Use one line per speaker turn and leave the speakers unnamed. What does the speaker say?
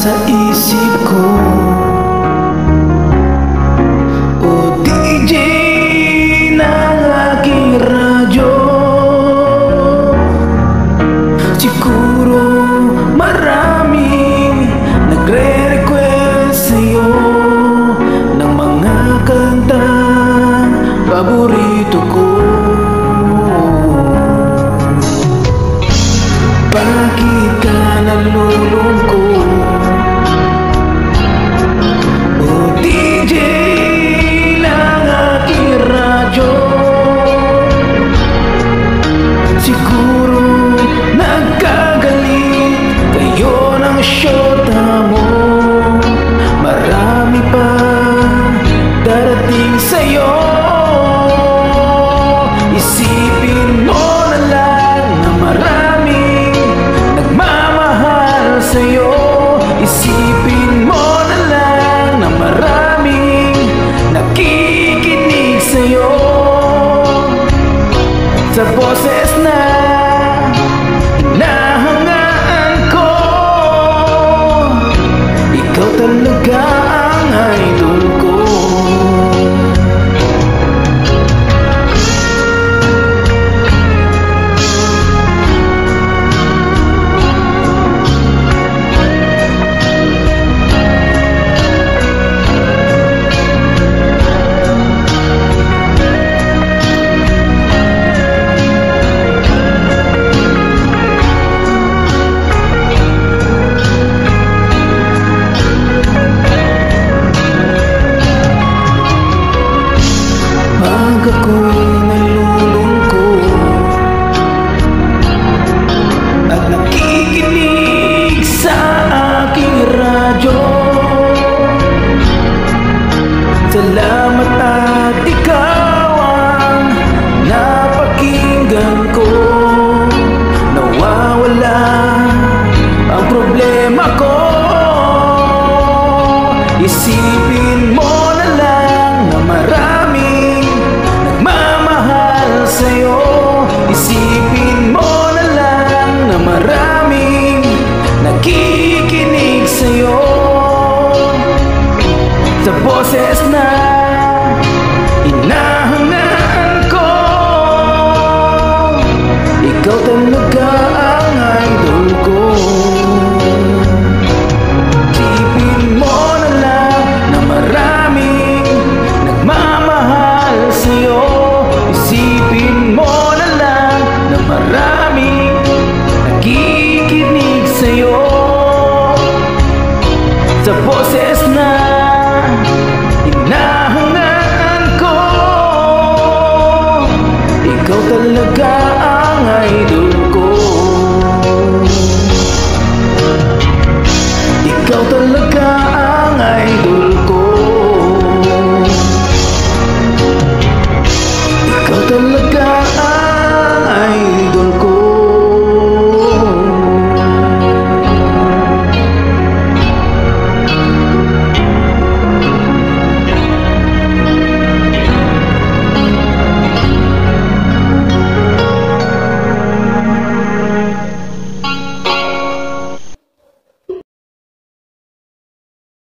sa isip ko. O DJ ng aking radyo, siguro maraming nagre-request sa'yo ng mga kantang paborito ko. Bakit ka nalulungkot? O DJ ng aking radyo, siguro nagkagalit kayo ng syota mo. Marami pa darating sa'yo. Isipin mo na lang na maraming nagmamahal sa'yo. Isipin mo na lang na maraming nakikinig sa'yo. Sa boses na hinahangaan ko, ikaw talaga ang idol ko. Ako'y nalulungkot at nakikinig sa aking radyo. Salamat at ikaw ang napakinggan ko. Nawawala ang problema ko. Isipin mo na lang na maraming nagmamahal sa'yo. Isipin mo na lang na maraming nakikinig sa'yo. Sa boses na